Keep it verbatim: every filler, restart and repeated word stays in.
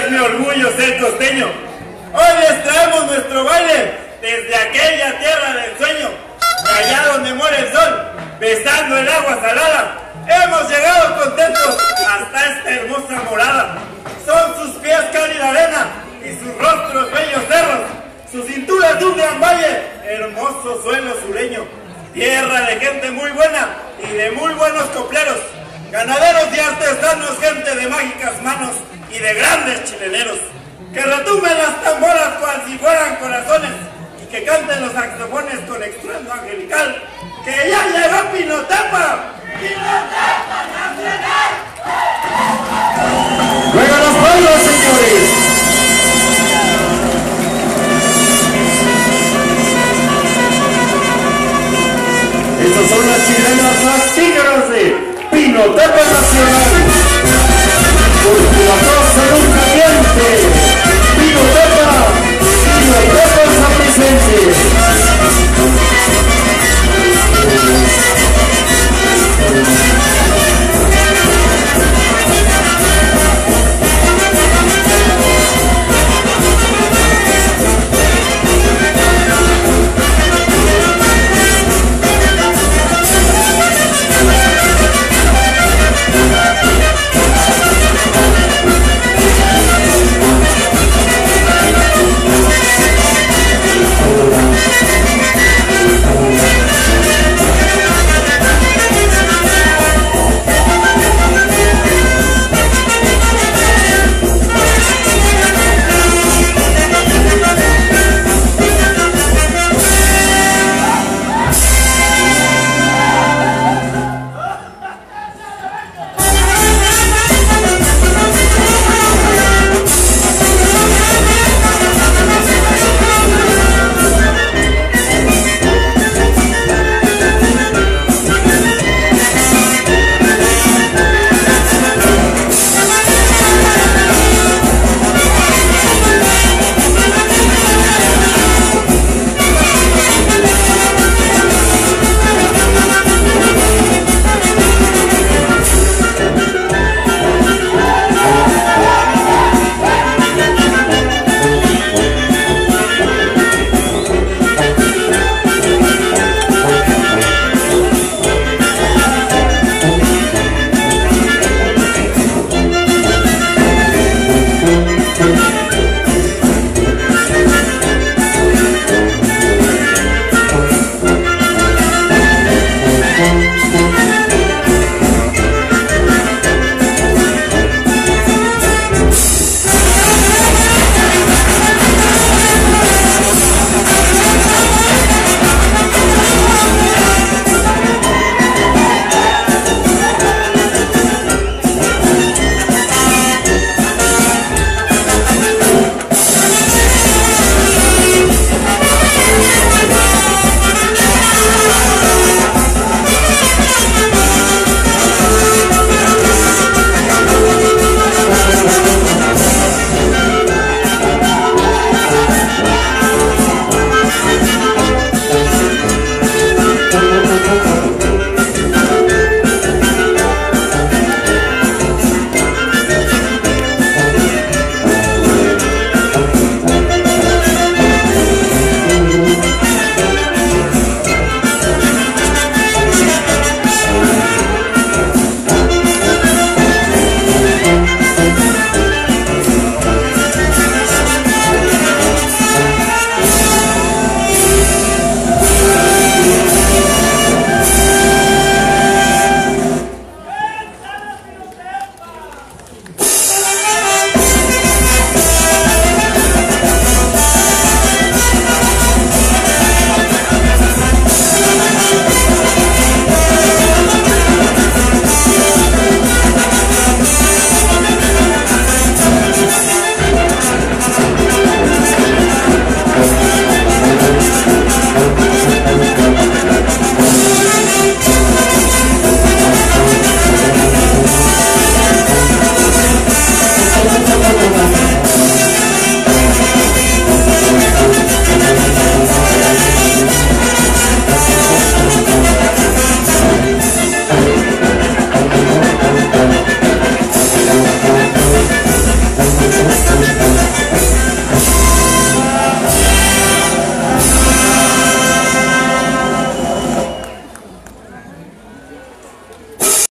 Es mi orgullo ser costeño. Hoy les traemos nuestro baile desde aquella tierra del sueño, de allá donde muere el sol, besando el agua salada. Hemos llegado contentos hasta esta hermosa morada. Son sus pies cálida arena y sus rostros bellos cerros, su cintura de un gran valle, hermoso suelo sureño, tierra de gente muy buena y de muy buenos copleros, ganaderos y artesanos, gente de mágicas manos y de grandes chileneros. Que retumben las tamboras cual si fueran corazones y que canten los saxofones con estruendo angelical. ¡Que ya llegó Pinotepa! ¡Pinotepa Nacional!